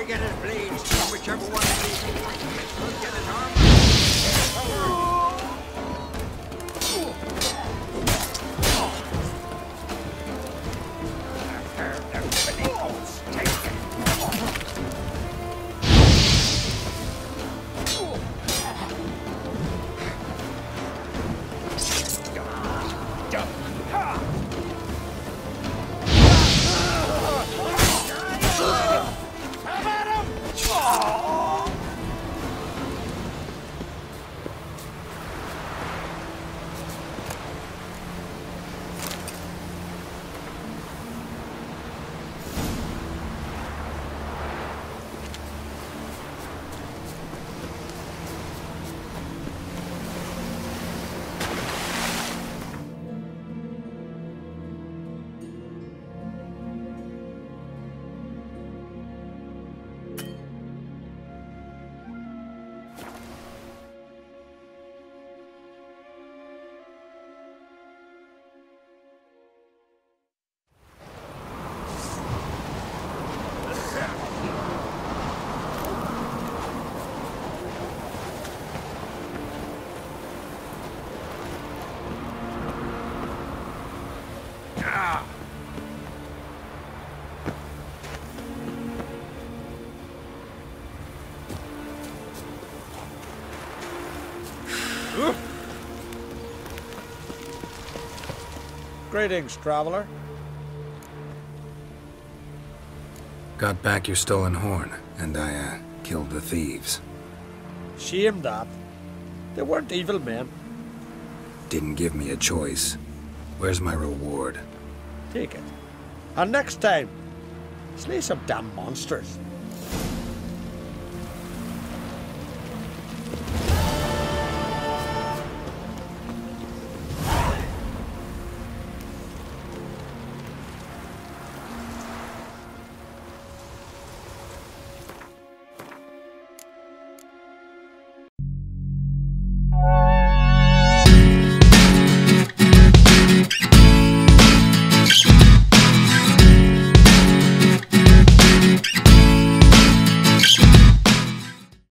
I get his blades, whichever one of these could get his arm. Greetings, traveler. Got back your stolen horn, and I, killed the thieves. Shame that. They weren't evil men. Didn't give me a choice. Where's my reward? Take it. And next time, slay some damn monsters.